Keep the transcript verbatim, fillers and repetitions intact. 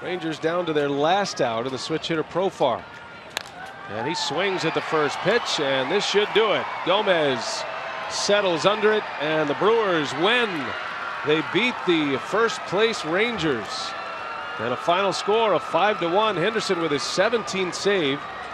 Rangers down to their last out of the switch hitter Profar. And he swings at the first pitch, and this should do it. Gomez settles under it, and the Brewers win. They beat the first place Rangers. And a final score of five to one. Henderson with his seventeenth save.